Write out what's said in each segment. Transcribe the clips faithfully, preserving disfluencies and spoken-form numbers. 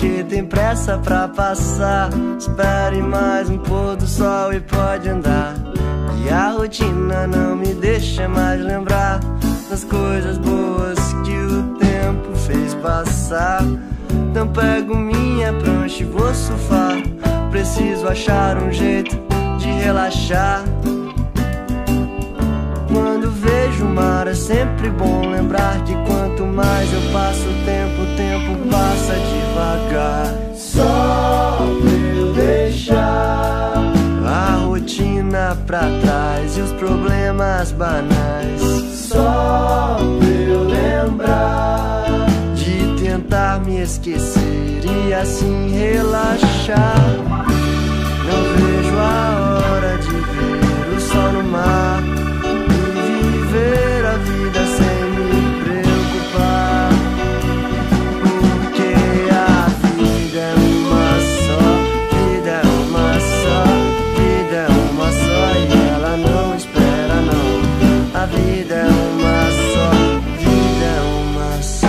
porque tem pressa pra passar. Espere mais um pôr do sol e pode andar. E a rotina não me deixa mais lembrar das coisas boas que o tempo fez passar. Então pego minha prancha e vou surfar. Preciso achar um jeito de relaxar. Quando vejo o mar é sempre bom lembrar que quanto mais eu passo o tempo, o tempo passa devagar. Só pra eu deixar a rotina pra trás e os problemas banais. Só pra eu lembrar de tentar me esquecer e assim relaxar. Não vejo a hora de ver o sol no mar e viver a vida sem me preocupar. Porque a vida é uma só, vida é uma só, vida é uma só e ela não espera não. A vida é uma só, vida é uma só.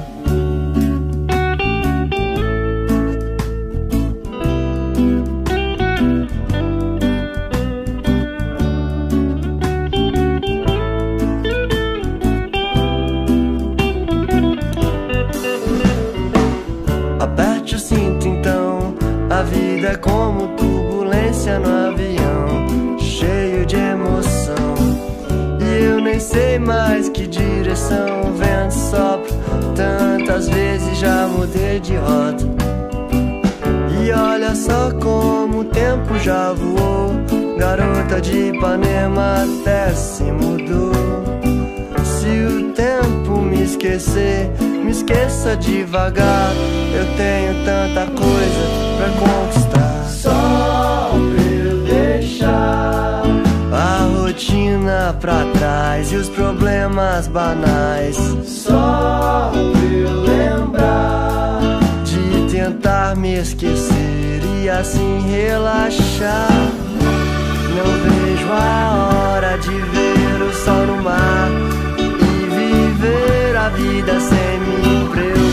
Aperte o cinto então, a vida é como turbulência no avião, cheio de emoção. E eu nem sei mais que direção o vento sopra, tantas vezes já mudei de rota. E olha só como o tempo já voou, garota de Ipanema até se mudou. Se o tempo me esquecer, me esqueça devagar. Eu tenho tanta coisa pra conquistar. Só pra eu deixar a rotina pra trás e os problemas banais. Só pra eu lembrar de tentar me esquecer e assim relaxar. Não vejo a hora de ver o sol no mar e viver a vida sem me preocupar.